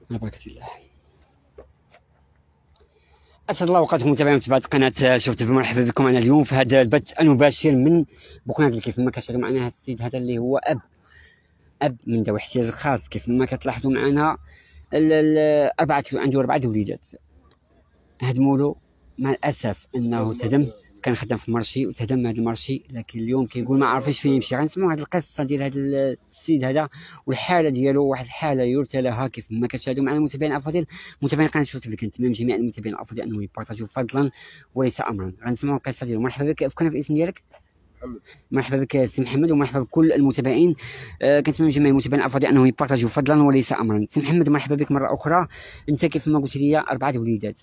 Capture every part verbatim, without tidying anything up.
على بركة الله. أسعد الله أوقاتكم متابعين ومتابعات قناة شوف تي في. مرحبا بكم. أنا اليوم في هذا البث المباشر من بوقناطر. كيف ما كتشاهدوا معنا هذا السيد هذا اللي هو أب أب من ذوي الاحتياج الخاص. كيف ما كتلاحظوا معنا أربعة عنده أربعة وليدات هدموا له. مع الأسف أنه تدم، كان خدام في مرشي وتدم هذا المرشي، لكن اليوم كيقول ما عرفش فين يمشي. غنسمعوا هذه القصه ديال هذا السيد هذا والحاله ديالو، واحد الحاله يرثى لها. كيف ما كتشاهدوا معنا المتابعين الافاضل، متابعين قناه شوف تي في، كنتمنى من جميع المتابعين الافاضل انه يبارطاجوا فضلا وليس امرا. غنسمعوا القصه ديالو. مرحبا بك، فكرنا في الاسم ديالك. محمد. مرحبا بك سي محمد، ومرحبا بكل المتابعين. آه كنتمنى من جميع المتابعين الافاضل انهم يبارطاجوا فضلا وليس امرا. سي محمد مرحبا بك مره اخرى. انت كيف ما قلت لي اربعه وليدات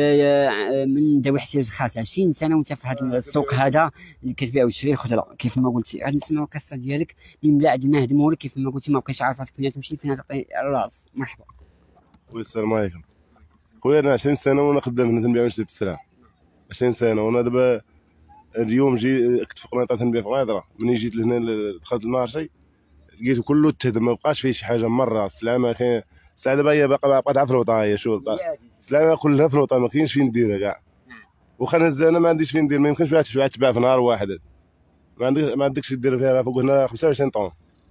آه من ذوي الاحتياج الخاص، عشرين سنه وانت في هذا السوق هذا اللي كتبيع وتشري الخضره. كيف ما قلتي غادي نسمعوا القصه ديالك من بعد ما هدموا لك. كيف ما قلتي ما بقيتش عارف راسك فين تمشي، فين تعطي الراس. مرحبا. خويا السلام عليكم. خويا انا عشرين سنه وانا خدام هنا تنبيع ونشري في السلعه. عشرين سنه وانا دابا اليوم جي كنت في قنيطره تنبيع في قنيطره. ملي جيت لهنا دخلت المارشي لقيته كله تهدم، ما بقاش فيه شي حاجه مره. السلعه ما كاين، السلعه دابا هي باقا باقا في الوطا. هي شوف السلعه كلها في الوطا، ما كاينش فين نديرها كاع. واخا انا ما عنديش فين ندير، ما يمكنش واحد تباع في نهار واحد. ما عندك ما عندكش دير فيها فوق هنا خمسة وعشرين طون.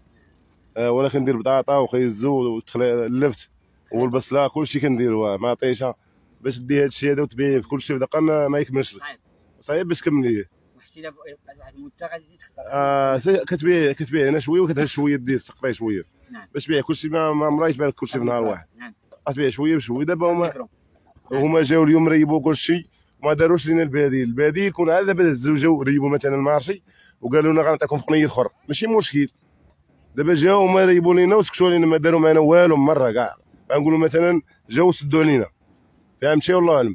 أه ولا كندير بطاطا وخيزو واللفت والبصله كلشي كنديرو مع طيشه باش دي هاد الشيء هذا وتبيع في كلشي في دقه ما, ما يكملش لك. صعيب باش تكملي. وحتى الا واحد المده غادي تخسر. اه كتبيع كتبيع هنا شويه وكتهز شويه دير تقطع شويه. نعم. باش تبيع كلشي ما, ما مرايش بالك كلشي في نهار واحد. نعم. غتبيع شويه بشويه. دابا هما هما جاو اليوم ريبوا كلشي وما داروش لينا البديل. البديل يكون عاد دابا هزوا جاو ريبوا مثلا المارشي وقالوا لنا غنعطيكم في قنية اخر، ماشي مشكل. دابا جاو هما ريبوا لينا وسكتوا علينا، ما داروا معنا والو مره كاع. غنقولوا مثلا جاو سدوا علينا، فهمتي؟ والله اعلم.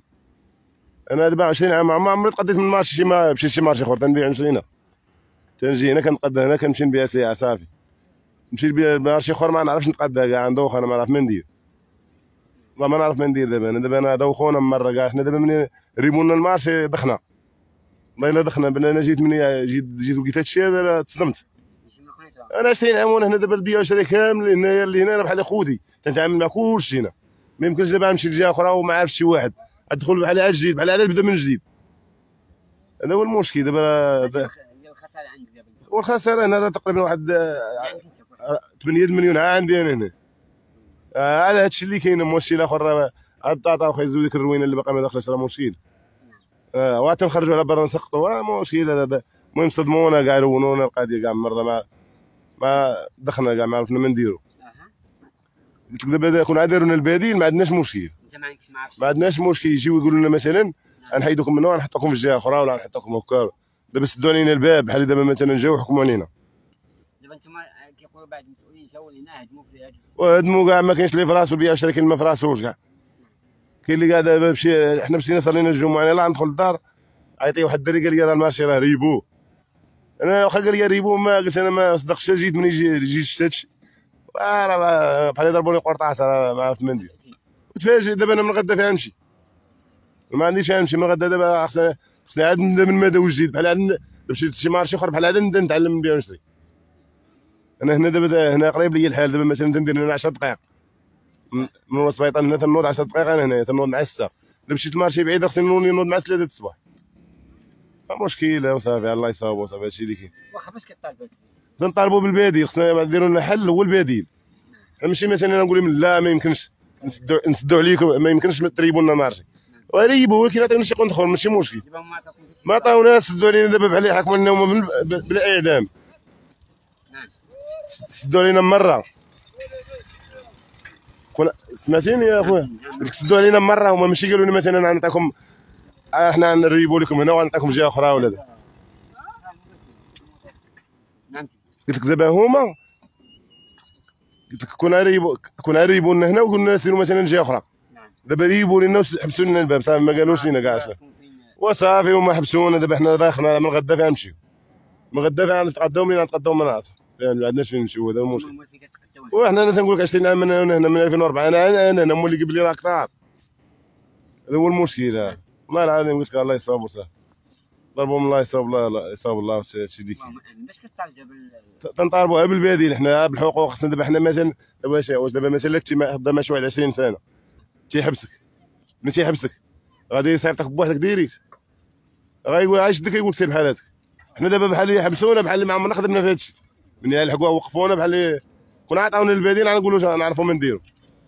انا دابا عشرين عام ما عمري تقديت من المارشي، ما مشيت شي مارشي اخر تنبيع نشري هنا. تنجي هنا كنتقدى هنا كنمشي نبيع ساعه صافي. نمشي نبيع مارشي اخر ما نعرفش نتقدى كاع. ندوخ انا ما نعرف ما ندير، ما ما نعرف ما ندير. دابا انا دابا انا دوخونا مره كاع. حنا دابا ملي ريبوا لنا المارشي دخنا، والله الا دخنا. انا جيت ملي جيت جيت لقيت هادشي هذا تصدمت. انا عشرين عام وانا هنا دابا البيع والشراء كامل هنايا اللي هنا بحال خوتي، تنتعامل مع كلشي هنا. ما يمكنش دابا نمشي لجهه اخرى وما عارف شي واحد ادخل بحال عاد جديد، بحال عاد نبدا من جديد. هذا هو المشكل دابا. الخساره عندك دابا؟ والخساره هنا تقريبا واحد ثمانية مليون عندي انا هنا. آه على هادشي اللي كاين. المشكل الاخر الطاطا وخيزو ديك الروينه اللي باقا ما داخلاش، راه مشكل. اه وتنخرجوا على برا نسقطوا مشكل دابا. المهم صدمونا كاع، رونونا القضيه كاع مره ما ما دخلنا كاع ما عرفنا ما نديرو. قلت لك دابا كون عاد داروا لنا البديل ما عندناش مشكل. انت ما عندكش ما ما عندناش مشكل. يجيو يقولوا لنا مثلا غنحيدوكم من هنا ونحطوكم في جهه اخرى ولا نحطوكم هكا. دابا سدوا علينا الباب بحال دابا مثلا جاو حكموا علينا. دابا انتما كيقولوا بعض المسؤولين جاوا لهنا هدموا في هذا وهدموا كاع. ما كاينش اللي في راسو البيع والشراء، كاين ما في راسوش كاع. كاين اللي قاعد دابا مشي. حنا مشينا صلينا الجمعه يلاه ندخل للدار عيطي واحد الدري قال لي راه المارشي راه ريبوه. انا واخا قال لي ريبوه ما قلت انا ما صدقتش. جيت مني جيت شفت هادشي راه بحال ضربوني قرطاس، راه ما عرفت ما ندير. وتفاجئ دابا انا من غدا فيها نمشي، ما عنديش فيها نمشي من غدا. دابا خصني خصني عاد نبدا من مدى وجديد بحال عاد مشيت لشي مارشي اخر بحال عاد نبدا نتعلم نبيع ونشري. انا هنا دابا هنا قريب ليا الحال. دابا مثلا تندير هنا عشر دقائق من السبيطار هنا تنوض عشر دقائق. انا هنا تنوض مع الساعه. الا مشيت المارشي بعيد خصني نوض مع ثلاثة الصباح. ما مشكل وصافي الله يصاوبو صافي. هادشي اللي كاين. واخا باش كطالبوا؟ تنطالبوا بالبديل. خصنا نديروا لنا حل هو البديل. ماشي مثلا نقول لهم لا ما يمكنش نسدوا نسدوا عليكم، ما يمكنش تريبوا لنا مارشي. وريبوا ولكن عطيونا شي قنت اخر ماشي مشكل. ما عطاوناش سدوا علينا دابا بحال يحكموا لنا هما بالاعدام. سدوا علينا مره. كنا سمعتيني يا اخويا؟ قلت سدوا علينا مره. هما ماشي قالوا لنا مثلا غنعطيكم احنا نريبوا لكم هنا وغنعطيكم جهه اخرى ولا لا. قلت لك دابا هما قلت لك كون ريبوا كون ريبوا لنا هنا وقلنا سيروا مثلا جهه اخرى. دابا ريبوا لنا وحبسوا لنا الباب صافي، ما قالوش لنا كاع وصافي. هما حبسونا. دابا حنا داخلين من غدا فين نمشيو. من غدا فين نتقداو منين نتقداو من هنا. ما عندناش فين نمشيو. هذا هو المشكل. وحنا انا تنقول لك عشرين عام من هنا من ألفين وأربعة. انا انا انا هما اللي قبلي راه كثار. هذا هو المشكل. والله العظيم قلت لك الله يصاوبو صافي. ضربهم الله يصاب الله يصاب الله سيدي. باش كطالب دابا؟ تنطالبوها بالبديل حنا بالحقوق. خصنا دابا حنا مثلا دابا واش دابا مثلا كنتي خدام شي واحد عشرين سنه تيحبسك، ملي تيحبسك غادي يصيفطك بوحدك ديريكت، غايقول غيشدك يقول سير بحال هذاك. حنا دابا بحال اللي يحبسونا بحال اللي ما عمرنا خدمنا في هادشي، ملي لحقوها وقفونا بحال اللي كون عطاونا البديل غنقولوا نعرفوا ما نديروا.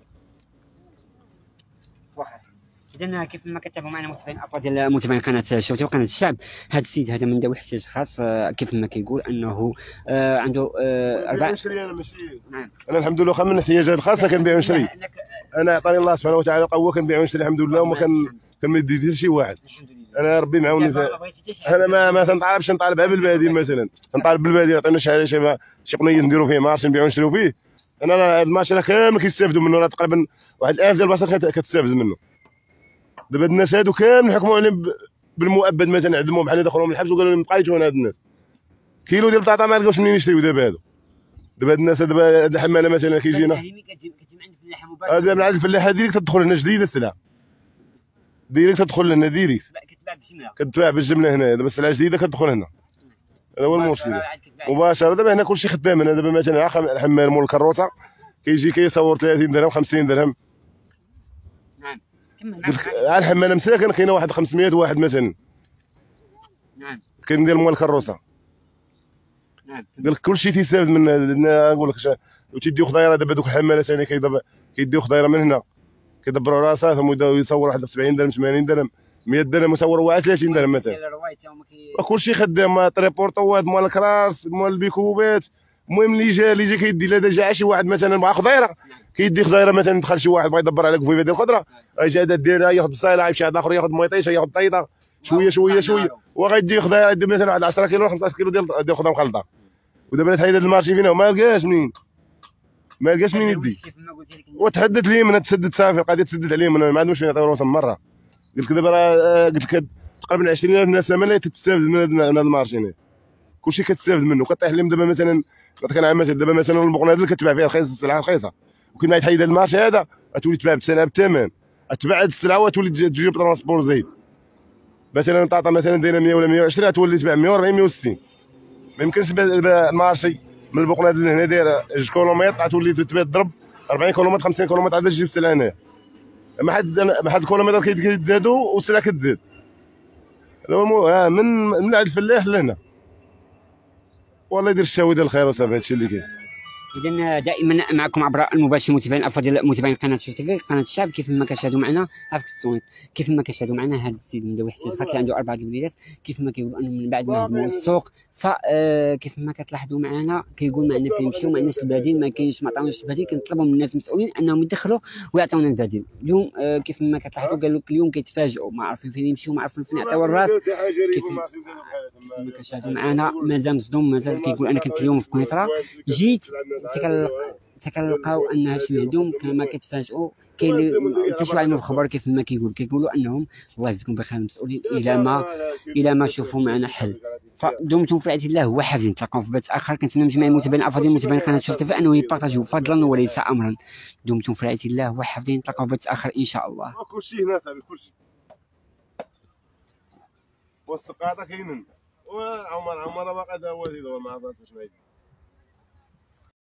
إذا كيف ما كتابعوا معنا متابعين الافاضل ديال متابعين قناه شوتي وقناه الشعب، هذا السيد هذا من ذوي احتياج خاص كيف ما كيقول انه آه عنده آه اربع نشري. انا ماشي نعم انا الحمد لله من الاحتياجات الخاصه كنبيع ونشري. انا عطاني الله سبحانه وتعالى قوه كنبيع ونشري الحمد لله، وما كان كنمد حتى شي واحد. انا ربي معاوني. انا ما ما تنطالبش نطالبها بالبديل مثلا، نطالب بالبديل عطينا شي شي شي قنيه نديروا فيه مارش نبيعوا ونشريوا فيه. انا هذا المارش راه كامل كيستافدوا منه، راه تقريبا واحد الالف ديال البشر كتستافد منه. دابا هاد الناس هادو كامل حكموا عليهم بالمؤبد مثلا، عدموهم بحال دخلوهم الحبس وقالوا لهم بقاو يجون هاد الناس. كيلو ديال البطاطا ما لقاوش منين يشريو دابا هادو. دابا هاد الناس دابا هاد الحماله مثلا كيجينا كتجمع عند الفلاحه مباشره. هذا من عند الفلاحه ديريكت تدخل هنا جديده السلعه ديريكت تدخل هنا ديريكت كتباع بالجمله كتباع بالجمله هنا. دابا السلعه جديده كتدخل هنا، هذا هو المشكل مباشره. دابا هنا كلشي خدام هنا. دابا مثلا الحمال مول الكروسه كيجي كيصور ثلاثين درهم خمسين درهم. نعم على الحماله مساكن كاينه واحد خمسمية واحد مثلا. نعم كاين ديال مول الكروسه. نعم قال لك كلشي تيستافد من نقول لك وتيديو خضيره. دابا دوك الحماله ثاني كيديو خضيره من هنا كيدبروا راساتهم ويبداو يصور واحد سبعين درهم ثمانين درهم مية درهم ويصور واحد ثلاثين درهم مثلا. كلشي خدام طريبورطوات مال الكراس مال البيكوبات. المهم اللي جا اللي جا كيدي لا جا شي واحد مثلا بغا خضيره كيدي خضيره مثلا. دخل شي واحد بغا يدبر على كفيفه ديال الخضره اجا هذا ديرها ياخذ بصيله يمشي واحد اخر ياخذ ميطيشه ياخذ طيطه شويه شويه شويه وغيدي خضيره يدي مثلا واحد عشرة كيلو خمسطاش كيلو ديال ديال الخضره مخلطه. ودابا تحيد هذا المارشي فينا وما لقاش منين ما لقاش منين يدي. وتحدد لي من تسدد صافي القضيه تسدد عليهم. انا ما عندهمش فين يعطيو راسهم مره. قلت لك دابا راه قلت لك تقريبا عشرين ألف ناس اللي تستافد من هذا المارشي هنا. كلشي كتستافد منه. كطيح لهم دابا مثلا نعطيك انا مثلا دابا مثلا البقنادل كتباع فيها رخيص السلعه رخيصه وكنا يتحيد المارشي هذا غتولي تباع بالسلعه بالثمن. تباع هذه السلعه وتولي تجيب ترونسبور زايد. مثلا البطاطا مثلا دايره مية ولا مية وعشرين تولي تباع مية وأربعين مية وستين. ما يمكنش المارشي من البقنادل هنا دايره جوج كيلومتر غتولي تباع تضرب أربعين كيلومتر خمسين كيلومتر عاد تجيب السلعه هنا. ما حد ما حد الكيلومتر كيتزادوا والسلعه كتزاد. هذا هو من من عند الفلاح لهنا. والله يدير الشاوي ديال الخير وصافي هادشي اللي كاين. اذا دائما معكم عبر المباشر متابعين الافاضل متابعين قناه شوف تيفي قناه الشعب. كيف ما كتشاهدوا معنا هاك الصوت كيف ما كتشاهدوا معنا هذا السيد من ذوي الاحتياجات اللي عنده اربعه الوليدات. كيف ما كيقول انه من بعد ما هدموا السوق فكيف ما كتلاحظوا معنا كيقول ما عندنا فين نمشيو ما عندناش البديل ما كاينش ما عطاوناش البديل. كنطلبوا من الناس المسؤولين انهم يدخلوا ويعطيونا البديل. اليوم كيف ما كتلاحظوا قال لك اليوم كيتفاجئوا ما عارفين فين يمشيو ما عارفين فين يعطيو الراس. كيف ما كتشاهدوا معنا مازال مصدوم مازال كيقول انا كنت اليوم في كونيطره جيت تكنلقاو ان هادشي مهدوم كما كتفاجئوا. كاين اللي انتشروا عليهم الخبر كيف ما كيقول كيقولوا انهم الله يجزيكم بخير المسؤولين الى ما الى ما شوفوا معنا حل. فدمتم في رعايه الله وحافظين. نتلاقاو في بث اخر. كنتمنى من جميع المتابعين الافاضل متابعين قناه شوف تيفي انه يبارطاجيو فضلا وليس امرا. دمتم في رعايه الله وحافظين. نتلاقاو في بث اخر ان شاء الله. كلشي هنا صاحبي كلشي والسقاطه كاينين وعمر عمر باقي هذا هو ما عرفش شنو